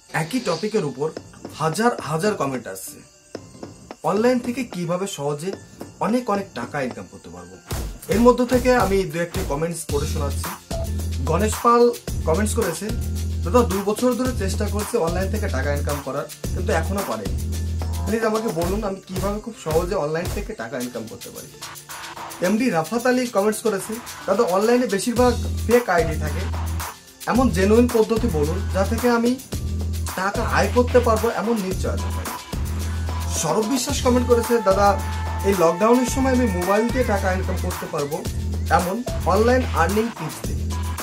একই টপিকের উপর হাজার হাজার কমেন্ট আসছে। অনলাইন থেকে কিভাবে সহজে অনেক অনেক টাকা ইনকাম করতে পারবো। এর মধ্য থেকে আমি দু একটি কমেন্টস পড়ে শোনাচ্ছি। গণেশ পাল কমেন্টস করেছে, দাদা 2 বছর ধরে চেষ্টা করছে অনলাইন থেকে টাকা ইনকাম করার, কিন্তু এখনো পারেনি। প্লিজ আমাকে বলুন আমি কিভাবে খুব সহজে অনলাইন থেকে টাকা ইনকাম করতে পারি। এমডি রাফাত আলী কমেন্টস করেছে, দাদা অনলাইনে বেশিরভাগ ফেক আইডি থাকে, এমন জেনুইন পদ্ধতি বলুন যা থেকে আমি টাকা আয় করতে পারবো এমন নিশ্চয়তা পাই। সৌরভ বিশ্বাস কমেন্ট করেছে, দাদা এই লকডাউনের সময় আমি মোবাইল দিয়ে টাকা ইনকাম করতে পারবো এমন অনলাইন আর্নিং টিপস দিই।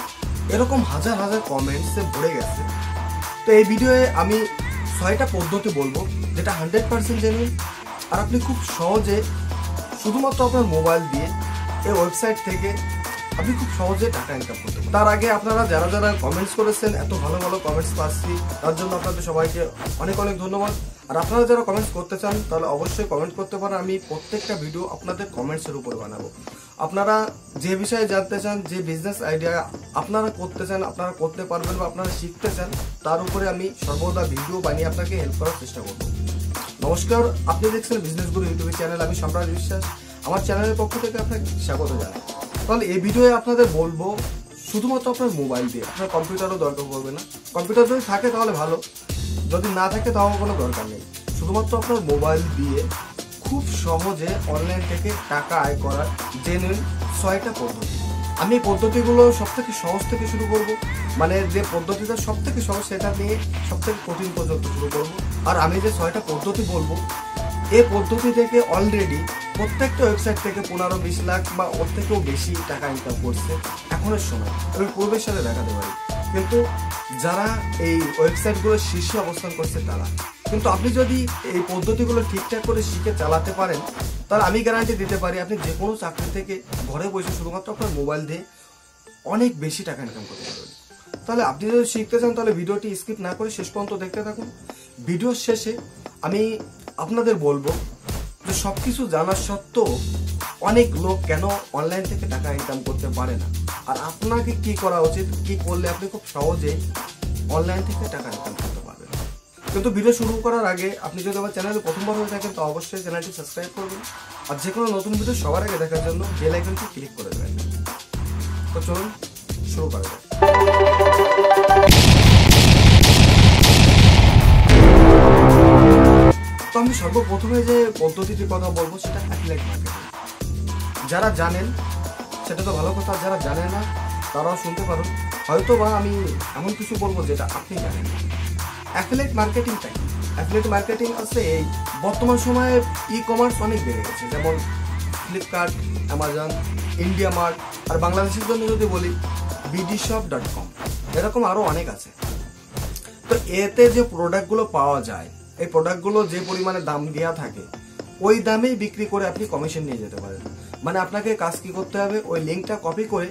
এরকম হাজার হাজার কমেন্টসে ভরে গেছে। তো এই ভিডিওয়ে আমি 6টা পদ্ধতি বলবো যেটা 100% জেনুইন, আর আপনি খুব সহজে শুধুমাত্র আপনার মোবাইল দিয়ে এই ওয়েবসাইট থেকে আপনি খুব সহজে টাকা ইনকাম করতে পারেন। তার আগে আপনারা যারা যারা কমেন্টস করেছেন, এত ভালো ভালো কমেন্টস পাচ্ছি, তার জন্য আপনাদের সবাইকে অনেক অনেক ধন্যবাদ। আর আপনারা যারা কমেন্টস করতে চান তাহলে অবশ্যই কমেন্ট করতে পারেন। আমি প্রত্যেকটা ভিডিও আপনাদের কমেন্টসের উপর বানাবো। আপনারা যে বিষয়ে জানতে চান, যে বিজনেস আইডিয়া আপনারা করতে চান, আপনারা করতে পারবেন বা আপনারা শিখতে চান, তার উপরে আমি সর্বদা ভিডিও বানিয়ে আপনাকে হেল্প করার চেষ্টা করব। নমস্কার, আপনি দেখছেন বিজনেস গুরু ইউটিউব চ্যানেল। আমি সম্রাট বিশ্বাস, আমার চ্যানেলের পক্ষ থেকে আপনাকে স্বাগত জানাই। তাহলে এই ভিডিওয়ে আপনাদের বলবো শুধুমাত্র আপনার মোবাইল দিয়ে, আপনার কম্পিউটারও দরকার পড়বে না। কম্পিউটার যদি থাকে তাহলে ভালো, যদি না থাকে তাও কোনো দরকার নেই। শুধুমাত্র আপনার মোবাইল দিয়ে খুব সহজে অনলাইন থেকে টাকা আয় করার জেনুইন 6টা পদ্ধতি। আমি এই পদ্ধতিগুলো সব থেকে সহজ থেকে শুরু করব, মানে যে পদ্ধতিটা সব থেকে সহজ সেটা নিয়ে সব থেকে কঠিন পর্যন্ত শুরু করব। আর আমি যে 6টা পদ্ধতি বলবো, এই পদ্ধতি থেকে অলরেডি প্রত্যেকটা ওয়েবসাইট থেকে 15-20 লাখ বা ওর থেকেও বেশি টাকা ইনকাম করছে এখনের সময়। আমি পূর্বের সাথে দেখাতে পারি, কিন্তু যারা এই ওয়েবসাইটগুলোর শীর্ষে অবস্থান করছে তারা। কিন্তু আপনি যদি এই পদ্ধতিগুলো ঠিকঠাক করে শিখে চালাতে পারেন, তাহলে আমি গ্যারান্টি দিতে পারি আপনি যে কোনো চাকরি থেকে ঘরে বসে শুধুমাত্র আপনার মোবাইল দিয়ে অনেক বেশি টাকা ইনকাম করতে পারবেন। তাহলে আপনি যদি শিখতে চান তাহলে ভিডিওটি স্কিপ না করে শেষ পর্যন্ত দেখতে থাকুন। ভিডিওর শেষে আমি আপনাদের বলবো যে সবকিছু জানার সত্ত্বেও অনেক লোক কেন অনলাইন থেকে টাকা ইনকাম করতে পারে না, আর আপনাকে কি করা উচিত, কি করলে আপনি খুব সহজে অনলাইন থেকে টাকা ইনকাম করতে পারবেন। কিন্তু ভিডিও শুরু করার আগে আপনি যদি আমার চ্যানেলে প্রথমবার হয়ে থাকেন তো অবশ্যই চ্যানেলটি সাবস্ক্রাইব করবেন, আর যে কোনো নতুন ভিডিও সবার আগে দেখার জন্য বেল আইকনটি ক্লিক করে দেবেন। তো চলুন শুরু করা যাক। তো আমি সর্বপ্রথমে যে পদ্ধতিটির কথা বলবো সেটা অ্যাফিলিয়েট মার্কেটিং। যারা জানেন সেটা তো ভালো কথা, যারা জানে না তারাও শুনতে পারুন। হয়তো বা আমি এমন কিছু বলবো যেটা আপনি জানেন। অ্যাফিলিয়েট মার্কেটিংটা কি? অ্যাফিলিয়েট মার্কেটিং আছে এই বর্তমান সময়ে ই কমার্স অনেক বেড়ে গেছে, যেমন ফ্লিপকার্ট, অ্যামাজন, ইন্ডিয়া মার্ট, আর বাংলাদেশের জন্য যদি বলি bdshop.com, এরকম আরও অনেক আছে। তো এতে যে প্রোডাক্টগুলো পাওয়া যায়, এই প্রোডাক্টগুলো যে পরিমাণে দাম দেওয়া থাকে ওই দামেই বিক্রি করে আপনি কমিশন নিয়ে যেতে পারেন। মানে আপনাকে কাজ কি করতে হবে, ওই লিঙ্কটা কপি করে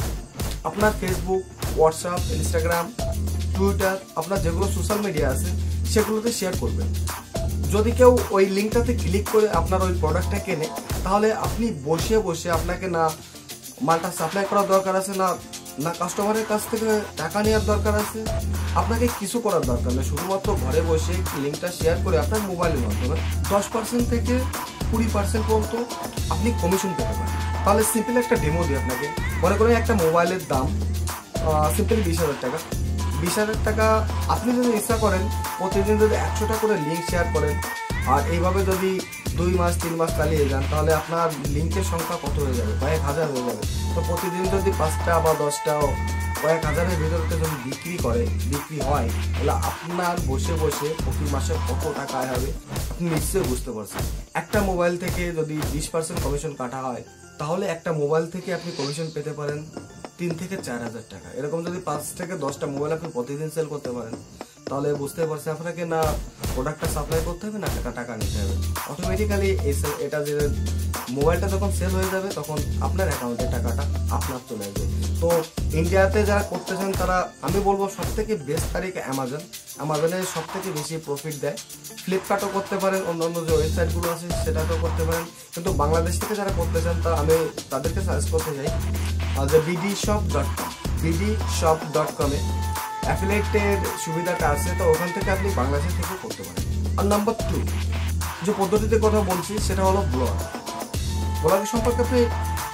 আপনার ফেসবুক, হোয়াটসঅ্যাপ, ইনস্টাগ্রাম, টুইটার, আপনার যেগুলো সোশ্যাল মিডিয়া আছে সেগুলোতে শেয়ার করবেন। যদি কেউ ওই লিঙ্কটাতে ক্লিক করে আপনার ওই প্রোডাক্টটা কেনে, তাহলে আপনি বসে বসে আপনাকে না মালটা সাপ্লাই করার দরকার আছে, না কাস্টমারের কাছ থেকে টাকা নেওয়ার দরকার আছে, আপনাকে কিছু করার দরকার নেই। শুধুমাত্র ঘরে বসে লিঙ্কটা শেয়ার করে আপনার মোবাইলের মাধ্যমে 10% থেকে 20% পর্যন্ত আপনি কমিশন পেতে পারেন। তাহলে সিম্পল একটা ডেমো দিই আপনাকে। মনে করেন একটা মোবাইলের দাম সিম্পলি 20,000 টাকা। 20,000 টাকা আপনি যদি ইচ্ছা করেন প্রতিদিন যদি 100টা করে লিঙ্ক শেয়ার করেন, আর এইভাবে যদি 2 মাস 3 মাস চালিয়ে যান, তাহলে আপনার লিঙ্কের সংখ্যা কত হয়ে যাবে? কয়েক হাজার হয়ে যাবে। তো প্রতিদিন যদি 5টা বা 10টা কয়েক হাজারের ভিতরে যদি বিক্রি হয়, তাহলে আপনার বসে বসে প্রতি মাসে কত টাকা আয় হবে আপনি নিশ্চয়ই বুঝতে পারছেন। একটা মোবাইল থেকে যদি 20% কমিশন কাটা হয়, তাহলে একটা মোবাইল থেকে আপনি কমিশন পেতে পারেন 3 থেকে 4,000 টাকা। এরকম যদি 5 থেকে 10টা মোবাইল আপনি প্রতিদিন সেল করতে পারেন, তাহলে বুঝতে পারছেন আপনাকে না প্রোডাক্টটা সাপ্লাই করতে হবে, না টাকা নিতে হবে। অটোমেটিক্যালি এটা যে মোবাইলটা যখন সেল হয়ে যাবে তখন আপনার অ্যাকাউন্টে টাকাটা আপনার চলে আসবে। তো ইন্ডিয়াতে যারা করতে চান তারা, আমি বলবো সব থেকে বেস্ট তারিখ অ্যামাজনে সব থেকে বেশি প্রফিট দেয়। ফ্লিপকার্টও করতে পারেন, অন্যান্য যে ওয়েবসাইটগুলো আছে সেটাতেও করতে পারেন। কিন্তু বাংলাদেশ থেকে যারা করতে চান তা আমি তাদেরকে সাজেস্ট করতে চাই যে bdshop.com। bdshop.com-এ অ্যাফিলিয়েটের সুবিধাটা আছে, তো ওখান থেকে আপনি বাংলাদেশ থেকে করতে পারেন। আর নাম্বার 2 যে পদ্ধতিতে কথা বলছি সেটা হলো ব্লগ। ব্লগের সম্পর্কে আপনি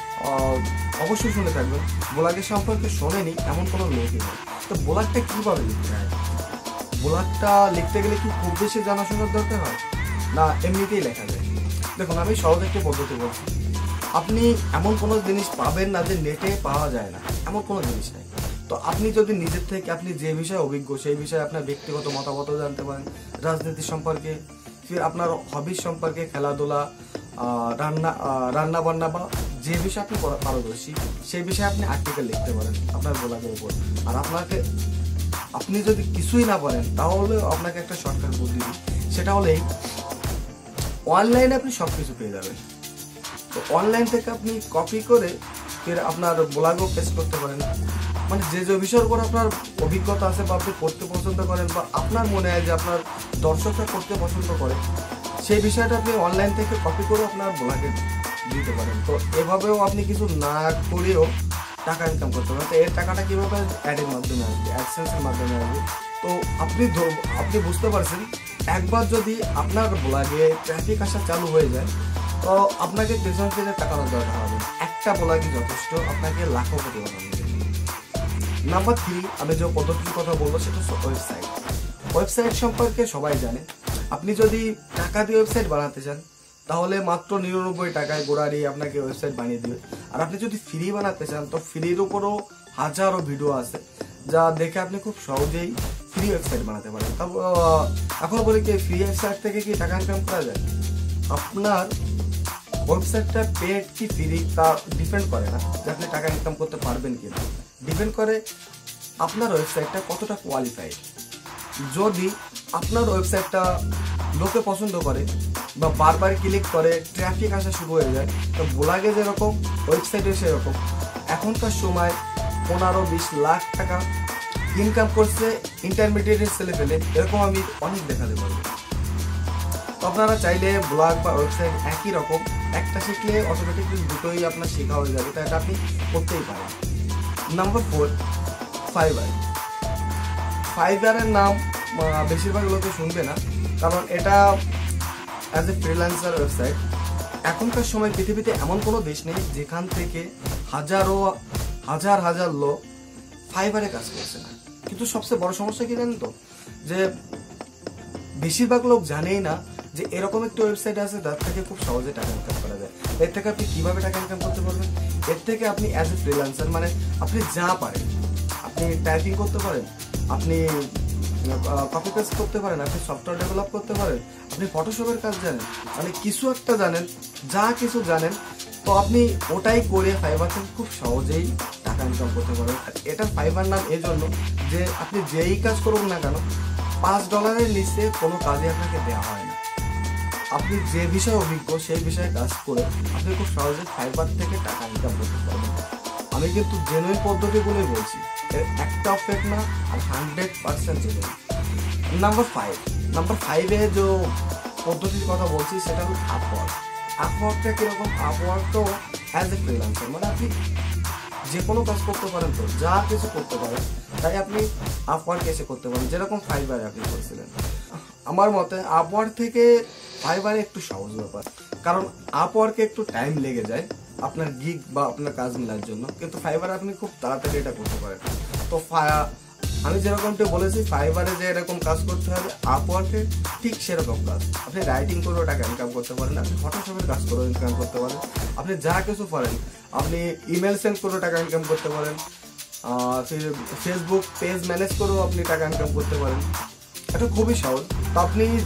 অবশ্যই শুনে থাকবেন। ব্লগের সম্পর্কে শোনেনি এমন কোনো লোকই নেই। তো ব্লগটা কীভাবে লিখতে হয়? ব্লগটা লিখতে গেলে কি খুব বেশি জানাশোনার দরকার হয়, না এমনিতেই লেখা যায়? দেখুন, আমি সহজ একটি পদ্ধতি বলছি। আপনি এমন কোনো জিনিস পাবেন না যে নেটে পাওয়া যায় না, এমন কোনো জিনিস নেই। তো আপনি যদি নিজের থেকে আপনি যে বিষয়ে অভিজ্ঞ সেই বিষয়ে আপনার ব্যক্তিগত মতামত জানতে পারেন, রাজনীতি সম্পর্কে, ফির আপনার হবিস সম্পর্কে, খেলাধুলা, রান্না বান্না বা যে বিষয়ে আপনি পারদর্শী সেই বিষয়ে আপনি আর্টিকেল লিখতে পারেন আপনার ব্লগের উপর। আর আপনি যদি কিছুই না পারেন তাহলে আপনাকে একটা শর্টকাট বুদ্ধি দিই, সেটা হলেই অনলাইনে আপনি সব কিছু পেয়ে যাবেন। তো অনলাইন থেকে আপনি কপি করে ফির আপনার ব্লগও পেস্ট করতে পারেন। মানে যে বিষয়ের উপর আপনার অভিজ্ঞতা আছে বা আপনি পড়তে পছন্দ করেন বা আপনার মনে হয় যে আপনার দর্শকরা পড়তে পছন্দ করে, সেই বিষয়টা আপনি অনলাইন থেকে কপি করে আপনার ব্লগে দিতে পারেন। তো এভাবেও আপনি কিছু না করেও টাকা ইনকাম করতে পারেন। তো এর টাকাটা কীভাবে? অ্যাডের মাধ্যমে আসবে, অ্যাডসেন্সের মাধ্যমে আসবে। তো আপনি বুঝতে পারছেন, একবার যদি আপনার ব্লগে ট্রাফিক আসা চালু হয়ে যায় তো আপনাকে পেছন ফিরে টাকা দরকার হবে। একটা ব্লগই যথেষ্ট আপনাকে লাখো কোটি বানানো। নাম্বার 3 আমি যে পদ্ধতির কথা বলবো সেটা হচ্ছে ওয়েবসাইট সম্পর্কে সবাই জানে। আপনি যদি টাকা দিয়ে ওয়েবসাইট বানাতে চান তাহলে মাত্র 99 টাকায় গোড়ারি আপনাকে ওয়েবসাইট বানিয়ে দিবে। আর আপনি যদি ফ্রি বানাতে চান তো ফ্রির উপরও হাজারো ভিডিও আছে যা দেখে আপনি খুব সহজেই ফ্রি ওয়েবসাইট বানাতে পারেন। এখন বলি কি ফ্রি ওয়েবসাইট থেকে কি টাকা ইনকাম করা যায়? আপনার ওয়েবসাইটটা পেড কি ফ্রি তা ডিপেন্ড করে না যে আপনি টাকা ইনকাম করতে পারবেন কিনা, ডিপেন্ড করে আপনার ওয়েবসাইটটা কতটা কোয়ালিফাইড। যদি আপনার ওয়েবসাইটটা লোকে পছন্দ করে বা বারবার ক্লিক করে ট্রাফিক আসা শুরু হয়ে যায়, তো ব্লগে যেরকম ওয়েবসাইটে সেরকম। এখনকার সময় 15-20 লাখ টাকা ইনকাম করছে ইন্টারমিডিয়েটের ছেলে পেলে, এরকম আমি অনেক দেখাতে পারবো। তো আপনারা চাইলে ব্লগ বা ওয়েবসাইট একই রকম, একটা শিখলে অটোমেটিকলি দুটোই আপনার শেখা হয়ে যাবে, তো এটা আপনি করতেই পারেন। নাম্বার 4 ফাইবারের নাম বেশিরভাগ লোকে শুনবে না, কারণ এটা অ্যাজ এ ফ্রিল্যান্সার ওয়েবসাইট। এখনকার সময় পৃথিবীতে এমন কোনো দেশ নেই যেখান থেকে হাজার লোক ফাইবারে কাজ করছে না। কিন্তু সবচেয়ে বড় সমস্যা কি জানেন তো, যে বেশিরভাগ লোক জানেই না যে এরকম একটা ওয়েবসাইট আছে যার থেকে খুব সহজে টাকা ইনকাম করা যায়। এর থেকে আপনি কিভাবে টাকা ইনকাম করতে পারবেন? এর থেকে আপনি অ্যাজ এ ফ্রিল্যান্সার মানে আপনি যা পারেন, আপনি টাইপিং করতে পারেন, আপনি কপি পেস্ট করতে পারেন, আপনি সফটওয়্যার ডেভেলপ করতে পারেন, আপনি ফটোশপের কাজ জানেন, মানে কিছু একটা জানেন, যা কিছু জানেন, তো আপনি ওটাই করে ফাইবার থেকে খুব সহজেই টাকা ইনকাম করতে পারবেন। এটা ফাইবার নাম এই জন্য যে আপনি যেই কাজ করুন না কেন $5 নিচে কোনো কাজে আপনাকে দেওয়া হয় না। আপনি যে বিষয়ে অভিজ্ঞ সেই বিষয়ে কাজ করে আপনি খুব সহজে ফাইবার থেকে টাকা ইনকাম করতে পারবেন। আমি কিন্তু জেনুইন পদ্ধতিগুলোই বলছি, এর একটা ফেক না, আর 100% জেনুইন। নাম্বার 5 যে পদ্ধতির কথা বলছি সেটা হল আপওয়ার্কটা কিরকম? আপওয়ার্কও অ্যাজ এ ফ্রিল্যান্সার মানে আপনি যে কোনো কাজ করতে পারেন, তো যা কিছু করতে পারেন তাই আপনি আপওয়ার্কে এসে করতে পারেন, যেরকম ফাইবারে আপনি করেছিলেন। আমার মতে আপওয়ার্ক থেকে ফাইবারে একটু সহজ ব্যাপার, কারণ আপওয়ার্কে একটু টাইম লেগে যায় আপনার গিগ বা আপনার কাজ মেলার জন্য, কিন্তু ফাইবারে আপনি খুব তাড়াতাড়ি এটা করতে পারেন। তো আমি যেরকমটা বলেছি ফাইবারে যে এরকম কাজ করতে হবে, আপওয়ার্কে ঠিক সেরকম কাজ। আপনি রাইটিং করেও টাকা ইনকাম করতে পারেন, আপনি ফটোশপের কাজ করেও ইনকাম করতে পারেন, আপনি যা কিছু পারেন, আপনি ইমেল সেন্ড করেও টাকা ইনকাম করতে পারেন, ফেসবুক পেজ ম্যানেজ করেও আপনি টাকা ইনকাম করতে পারেন। এটা খুবই সহজ। তো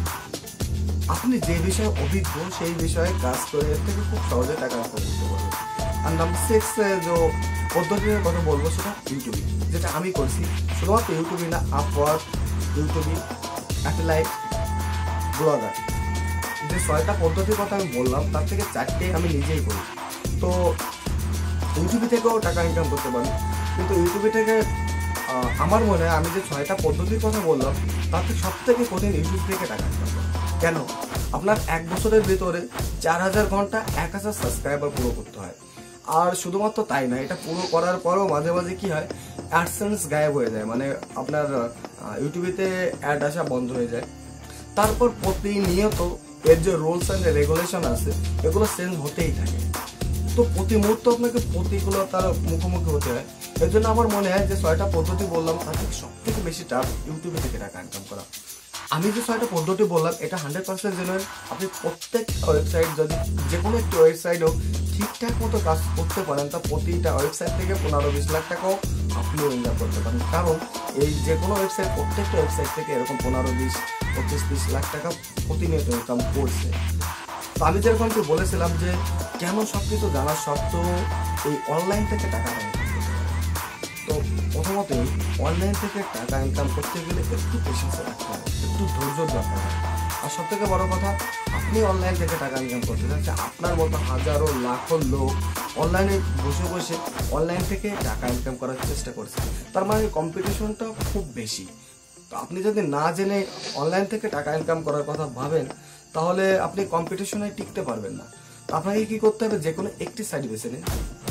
আপনি যে বিষয়ে অভিজ্ঞ সেই বিষয়ে কাজ করে এর থেকে খুব সহজে টাকা ইনকাম করতে পারবেন। আর নাম্বার 6 যে পদ্ধতির কথা বলবো সেটা ইউটিউবে, যেটা আমি করছি। শুধুমাত্র ইউটিউবে না, আপওয়ার্ক, ইউটিউবে, অ্যাফিলাইট, ব্লগার, যে 6টা পদ্ধতির কথা আমি বললাম তার থেকে 4টে আমি নিজেই করি। তো ইউটিউবে থেকেও টাকা ইনকাম করতে পারি, কিন্তু ইউটিউবে থেকে আমার মনে হয় আমি যে 6টা পদ্ধতির কথা বললাম তার থেকে সব থেকে কঠিন ইউটিউব থেকে টাকা ইনকাম করা। কেন? আপনার 1 বছরের ভিতরে 4000 ঘন্টা 1000 সাবস্ক্রাইবার পুরো করতে হয়। আর শুধুমাত্র তাই না, এটা পুরো করার পরেও মাঝে মাঝে কি হয়, অ্যাডসেন্স গায়েব হয়ে যায়, মানে আপনার ইউটিউবেতে অ্যাড আসা বন্ধ হয়ে যায়। তারপর প্রতিনিয়ত এর যে রুলস অ্যান্ড রেগুলেশন আছে এগুলো চেঞ্জ হতেই থাকে। তো প্রতি মুহূর্তে আপনাকে প্রতিকূলতার মুখোমুখি হতে হয়। এর জন্য আমার মনে হয় যে 6টা পদ্ধতি বললাম তার থেকে সব থেকে বেশি টাফ ইউটিউবে থেকে টাকা ইনকাম করা। আমি যে 6টা পদ্ধতি বললাম এটা 100% জেনুইন। আপনি প্রত্যেকটা ওয়েবসাইট, যদি যে কোনো একটি ওয়েবসাইটও ঠিকঠাক মতো কাজ করতে পারেন, তা প্রতিটা ওয়েবসাইট থেকে 15-20 লাখ টাকাও আপনিও ইনকাম করতে পারেন। কারণ এই যে কোনো ওয়েবসাইট, প্রত্যেকটা ওয়েবসাইট থেকে এরকম 15-20-25-30 লাখ টাকা প্রতিনিয়ত ইনকাম করছে। তো আমি যেরকম বলেছিলাম যে কেন সবকিছু জানার সত্ত্বেও এই অনলাইন থেকে টাকা ইনকাম করতে পারে। তো প্রথমতই অনলাইন থেকে টাকা ইনকাম করতে গেলে একটু পেশেন্স রাখতে হয়, একটু ধৈর্য দরকার হয়। আর সব থেকে বড় কথা, আপনি অনলাইন থেকে টাকা ইনকাম করতে চাচ্ছেন, আপনার মতো হাজারো লাখো লোক অনলাইনে বসে বসে অনলাইন থেকে টাকা ইনকাম করার চেষ্টা করছে। তার মানে কম্পিটিশনটা খুব বেশি। তো আপনি যদি না জেনে অনলাইন থেকে টাকা ইনকাম করার কথা ভাবেন, তাহলে আপনি কম্পিটিশনে টিকতে পারবেন না। তো আপনাকে কি করতে হবে, যে কোনো একটি সাইট বেছে নিন।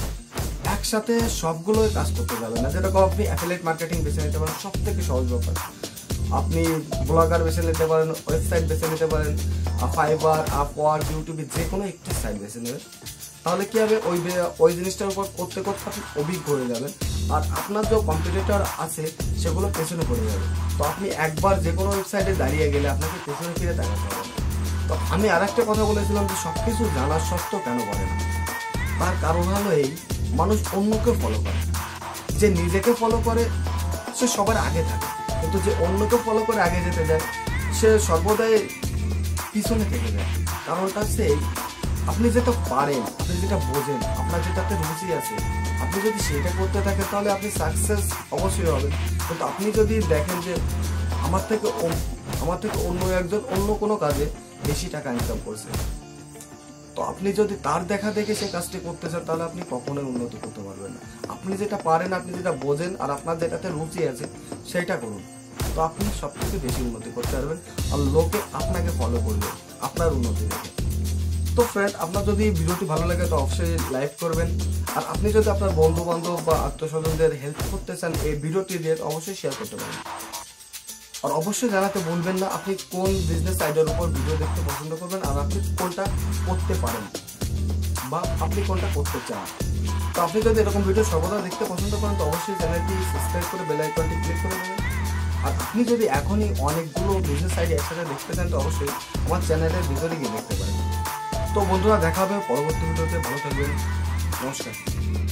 একসাথে সবগুলোই কাজ করতে যাবেন না। যেরকম আপনি অ্যাফিলিয়েট মার্কেটিং বেছে নিতে পারেন, সব থেকে সহজ ব্যাপার। আপনি ব্লগার বেছে নিতে পারেন, ওয়েবসাইট বেছে নিতে পারেন, ফাইবার, আপওয়ার্ক, ইউটিউবে যে কোনো একটি সাইট বেছে নেবেন। তাহলে কি হবে, ওই জিনিসটার উপর করতে করতে আপনি অভিজ্ঞ হয়ে যাবেন। আর আপনার যে কম্পিটিটর আছে সেগুলো পেছনে পড়ে যাবে। তো আপনি একবার যে কোনো ওয়েবসাইটে দাঁড়িয়ে গেলে আপনাকে পেছনে ফিরে তাকাতে হবে না। তো আমি আর একটা কথা বলেছিলাম যে সব কিছু জানার সত্ত্বেও কেন করে না, তার কারণ হলো এই, মানুষ অন্যকে ফলো করে। যে নিজেকে ফলো করে সে সবার আগে থাকে, কিন্তু যে অন্যকে ফলো করে আগে যেতে যায় সে সর্বদাই পিছনে থেকে যায়। কারণটা হচ্ছে এই, আপনি যেটা পারেন, আপনি যেটা বোঝেন, আপনার যেটাতে রুচি আছে, আপনি যদি সেটা করতে থাকেন তাহলে আপনি সাকসেস অবশ্যই হবেন। কিন্তু আপনি যদি দেখেন যে আমার থেকে অন্য একজন অন্য কোনো কাজে বেশি টাকা ইনকাম করছে, তো আপনি যদি তার দেখা দেখে সেই কাজটি করতে চান তাহলে আপনি কখনোই উন্নতি করতে পারবেন না। আপনি যেটা পারেন, আপনি যেটা বোঝেন, আর আপনার যেটাতে রুচি আছে সেটা করুন। তো আপনি সব থেকে বেশি উন্নতি করতে পারবেন, আর লোকে আপনাকে ফলো করবে আপনার উন্নতি দেখে। তো ফ্রেন্ড, আপনার যদি ভিডিওটি ভালো লাগে তো অবশ্যই লাইক করবেন। আর আপনি যদি আপনার বন্ধু বান্ধব বা আত্মীয়স্বজনদের হেল্প করতে চান এই ভিডিওটি দিয়ে, অবশ্যই শেয়ার করতে পারেন। আর অবশ্যই জানাতে ভুলবেন না আপনি কোন বিজনেস আইডিয়ার উপর ভিডিও দেখতে পছন্দ করবেন, আর আপনি কোনটা করতে পারেন বা আপনি কোনটা করতে চান। তো আপনি যদি এরকম ভিডিও সর্বদা দেখতে পছন্দ করেন তো অবশ্যই চ্যানেলটি সাবস্ক্রাইব করে বেল আইকনটি ক্লিক করে দেবেন। আর আপনি যদি এখনই অনেকগুলো বিজনেস আইডিয়া একসাথে দেখতে চান তো অবশ্যই আমার চ্যানেলের ভিতরে গিয়ে দেখতে পারেন। তো বন্ধুরা, দেখা হবে পরবর্তী ভিডিওতে। ভালো থাকবেন, নমস্কার।